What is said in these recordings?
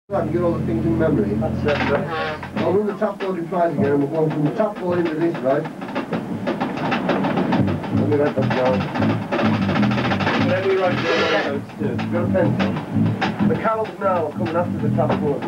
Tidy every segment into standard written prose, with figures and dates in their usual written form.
I can get all the things in memory. That's it. I'll run the Tapboard Reprise again and we'll go from the Tapboard into this, right? Let me write that down. Let me write down notes too. You've got a pencil. The carols now are coming after the Tapboard.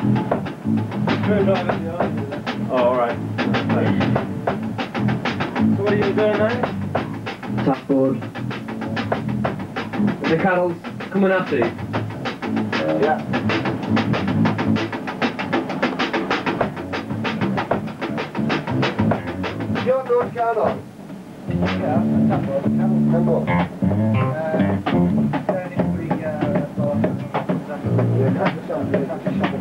Oh, alright. So what are you doing now? Tapboard. The carols coming after you? Yeah. You don't know what's going on? Yeah, Tapboard. And what? Yeah, catch the sound, yeah, catch the sound,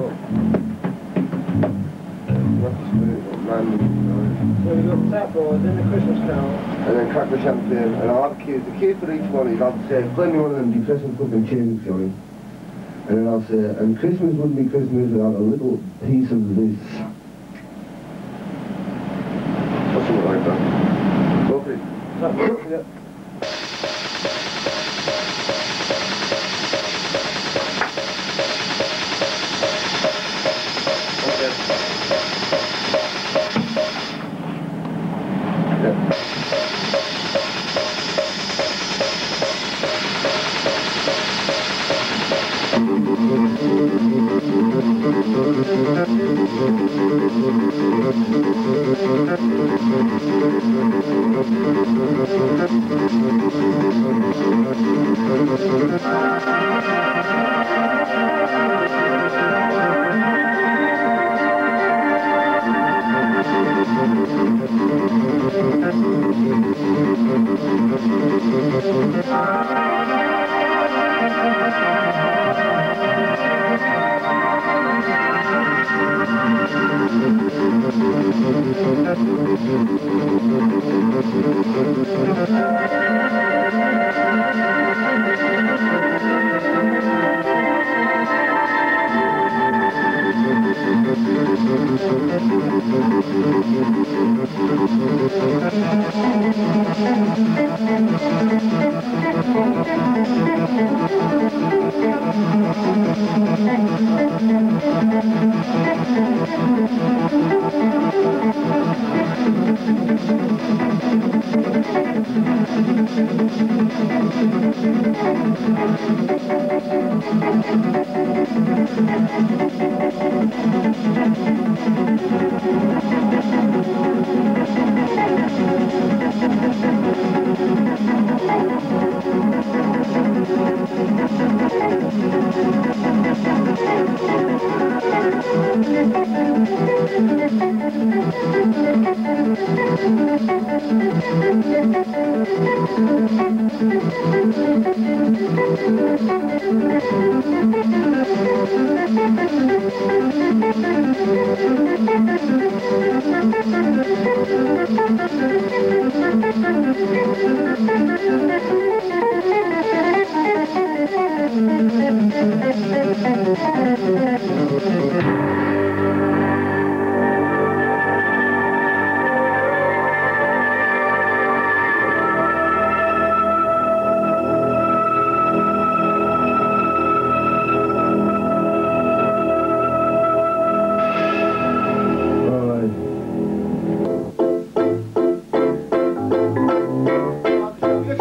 So we've got Tapboard, then the Christmas carol. and then crack the champagne, and I'll have cues. The cue for each one is I'll say, play me one of them depressing fucking tunes, Johnny. And then I'll say, and Christmas wouldn't be Christmas without a little piece of this. Or something like that. Go for it. Tapboard, yeah.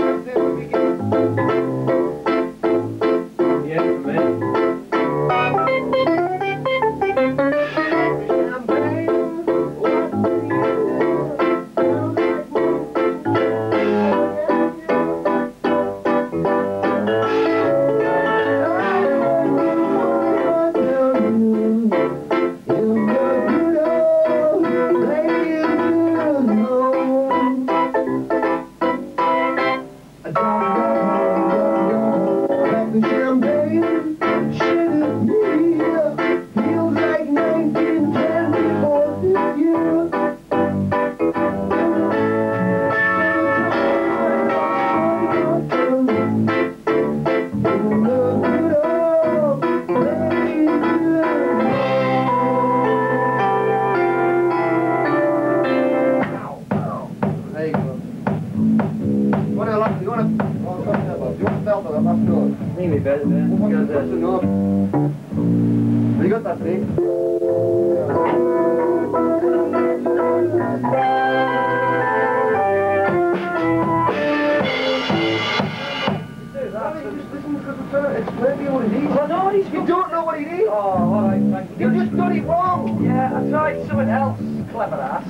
Yeah, for me. got that bit. Just listen because we're trying to explain to you what it is. I know what he's You don't know what it is. Oh, alright, thank you. You just got it wrong. Yeah, I tried something else, clever ass.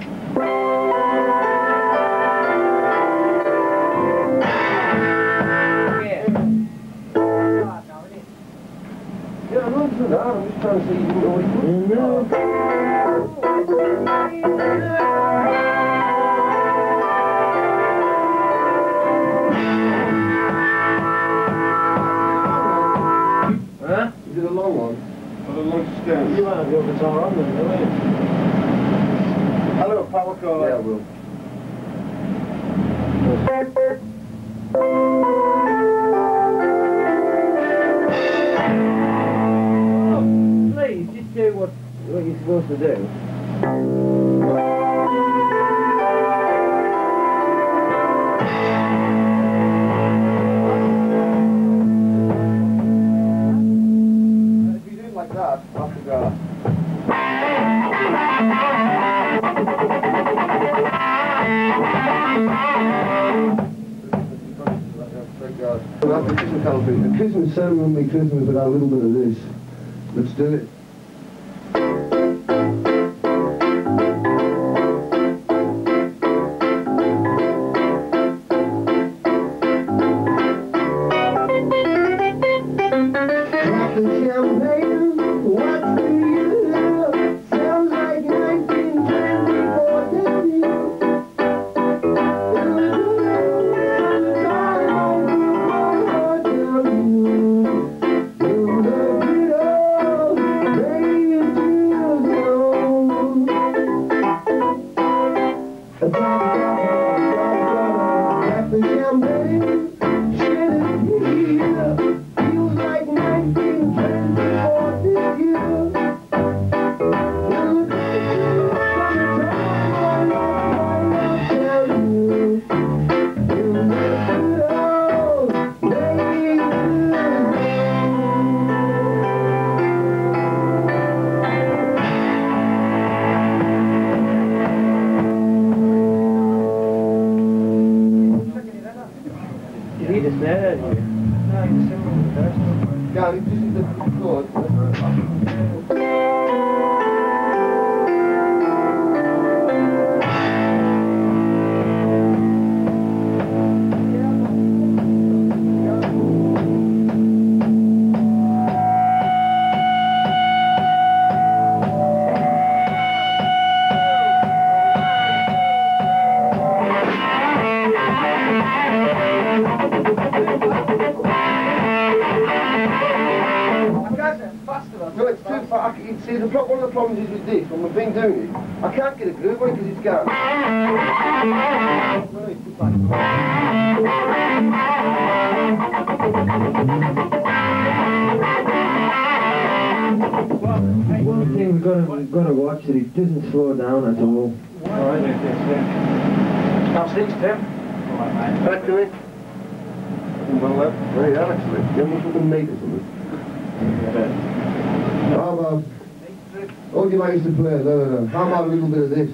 Yeah, I know it's not hard. I'm just trying to say you didn't know what it was. Huh? Is it a long one? What a long scale. You might have your guitar on then, don't you? Hello, power chord. Yeah, I will. Oh, please, just do what you're supposed to do. If you do it like that, I could go. That's the Christmas carol thing. The Christmas sermon will be Christmas without a little bit of this. Let's do it. Crack the champagne, what's the use? Sounds like 'cause it's too far. See, one of the problems is with this, when we've been doing it, I can't get a groove on it because it's gone. One thing we've got to watch that it doesn't slow down at all. Alright, like this, yeah. How's things, Tim? Alright, mate. Back to it. Well left. Right, that actually. You haven't fucking made or something. How about... What would you like us to play? No. How about a little bit of this?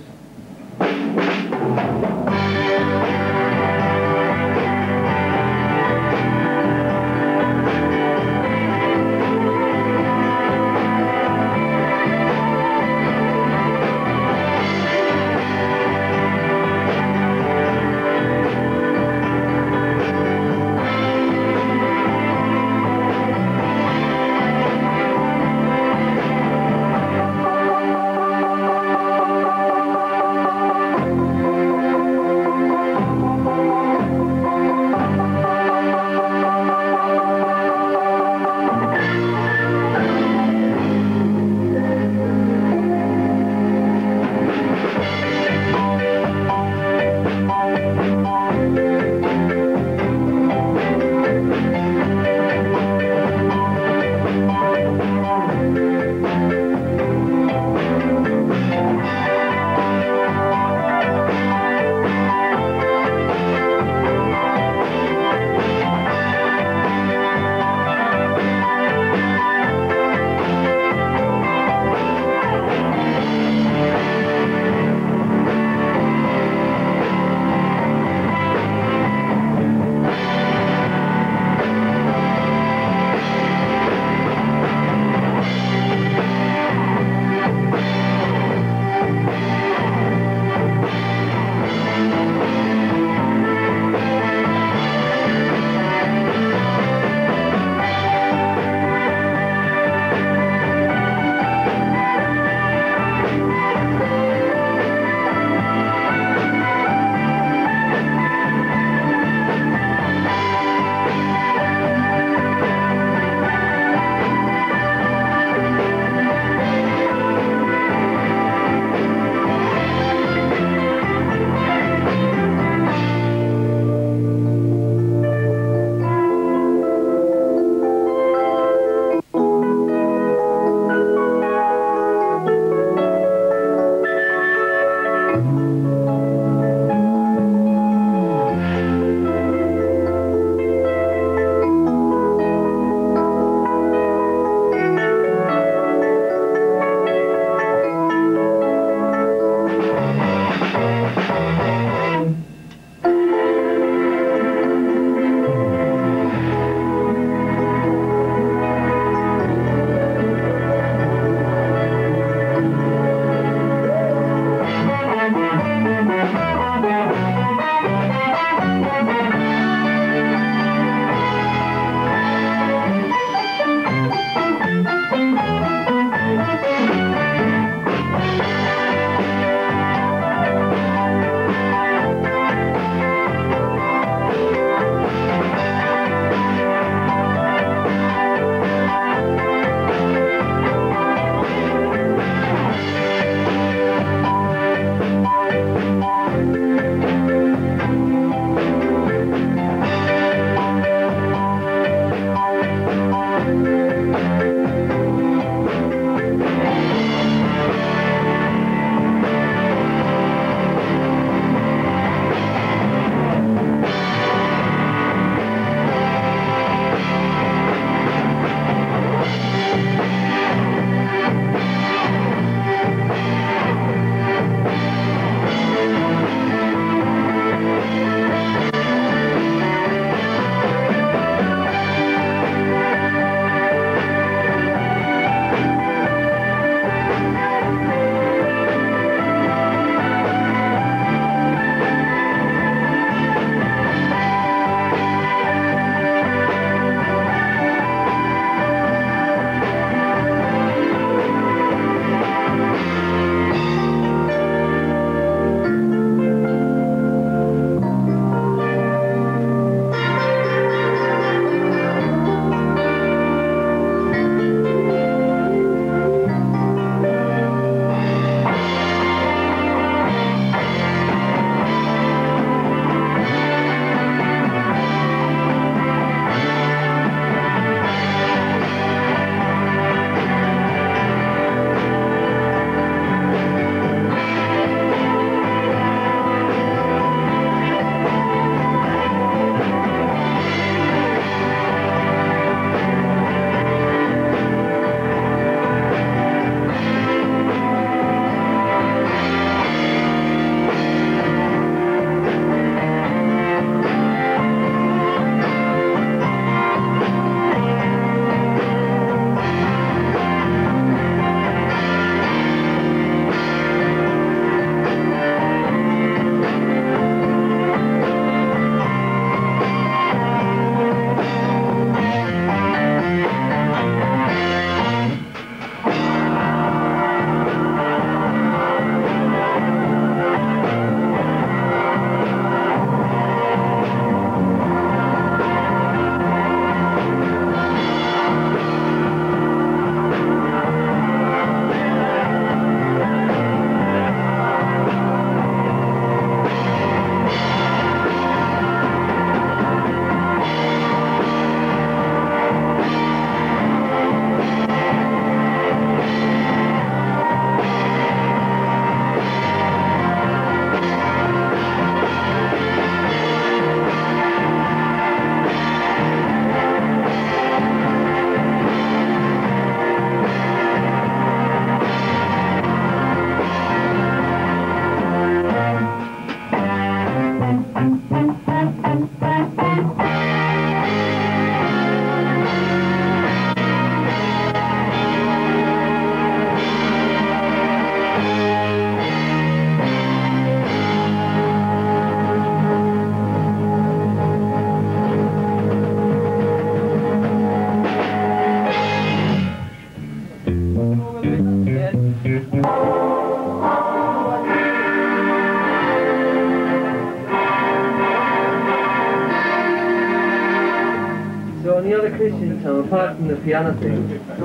So on the other Christian song, apart from the piano thing,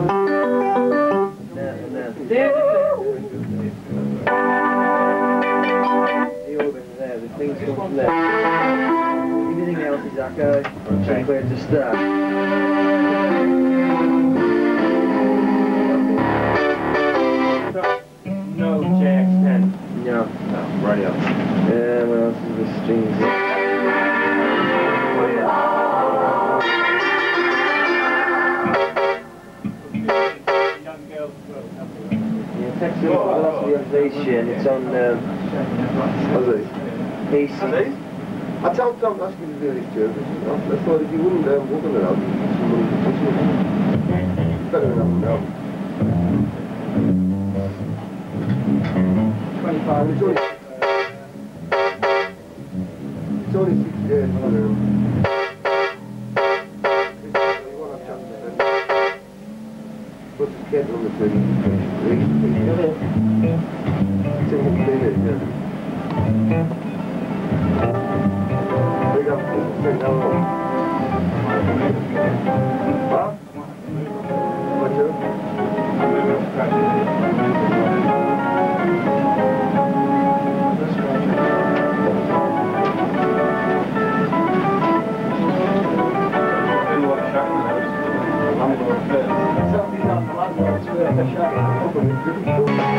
the organ there, the things come from there. Everything else is like where to start. No JX10. No. No, radio. What else is the strings? Text velocity elevation, it's on What's this? AC. I tell Tom to ask you to do this too, because I thought if you wouldn't work on it out, it's better than having now. 25. It's only 6 days for them. You won't have chance to spend. Put the kettle on the 23. It's in the minute, yeah. Big up, big up. Huh? What you? Something's on the landlord's worth a shot.